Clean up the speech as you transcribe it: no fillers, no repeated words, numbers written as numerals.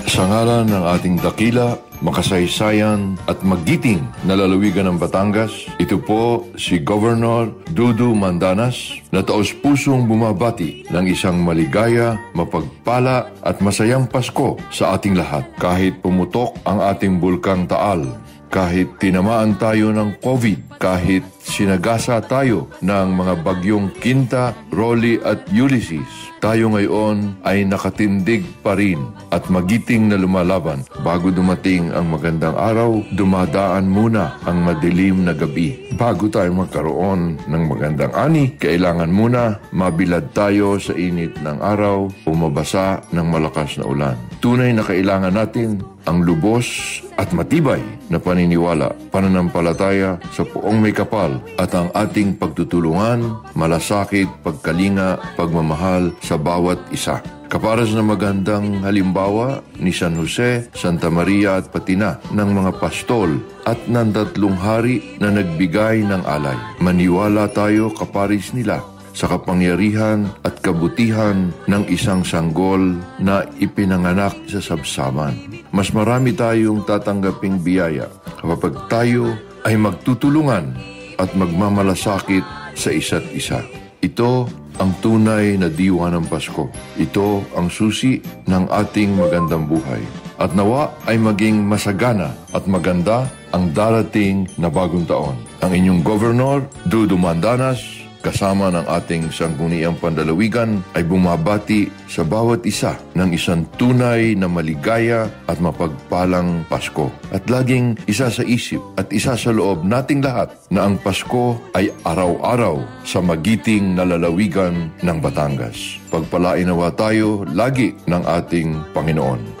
Sa ngalan ng ating dakila, makasaysayan at magiting na lalawigan ng Batangas, ito po si Governor Dudu Mandanas na taos-pusong bumabati ng isang maligaya, mapagpala at masayang Pasko sa ating lahat. Kahit pumutok ang ating bulkang Taal, kahit tinamaan tayo ng COVID, kahit sinagasa tayo ng mga bagyong Quinta, Rolly at Ulysses, tayo ngayon ay nakatindig pa rin at magiting na lumalaban. Bago dumating ang magandang araw, dumadaan muna ang madilim na gabi. Bago tayo magkaroon ng magandang ani, kailangan muna mabilad tayo sa init ng araw o mabasa ng malakas na ulan. Tunay na kailangan natin ang lubos at matibay na paniniwala, pananampalataya sa Poong May Kapal at ang ating pagtutulungan, malasakit, pagkalinga, pagmamahal sa bawat isa. Kaparas na magandang halimbawa ni San Jose, Santa Maria at Patina ng mga pastol at ng 3 hari na nagbigay ng alay. Maniwala tayo kaparis nila sa kapangyarihan at kabutihan ng isang sanggol na ipinanganak sa sabsaman. Mas marami tayong tatanggaping biyaya kapag tayo ay magtutulungan at magmamalasakit sa isa't isa. Ito ang tunay na diwa ng Pasko. Ito ang susi ng ating magandang buhay. At nawa ay maging masagana at maganda ang darating na bagong taon. Ang inyong Governor, Dudu Mandanas, kasama ng ating sangguniang pandalawigan ay bumabati sa bawat isa ng isang tunay na maligaya at mapagpalang Pasko. At laging isa sa isip at isa sa loob nating lahat na ang Pasko ay araw-araw sa magiting na lalawigan ng Batangas. Pagpalain nawa tayo lagi ng ating Panginoon.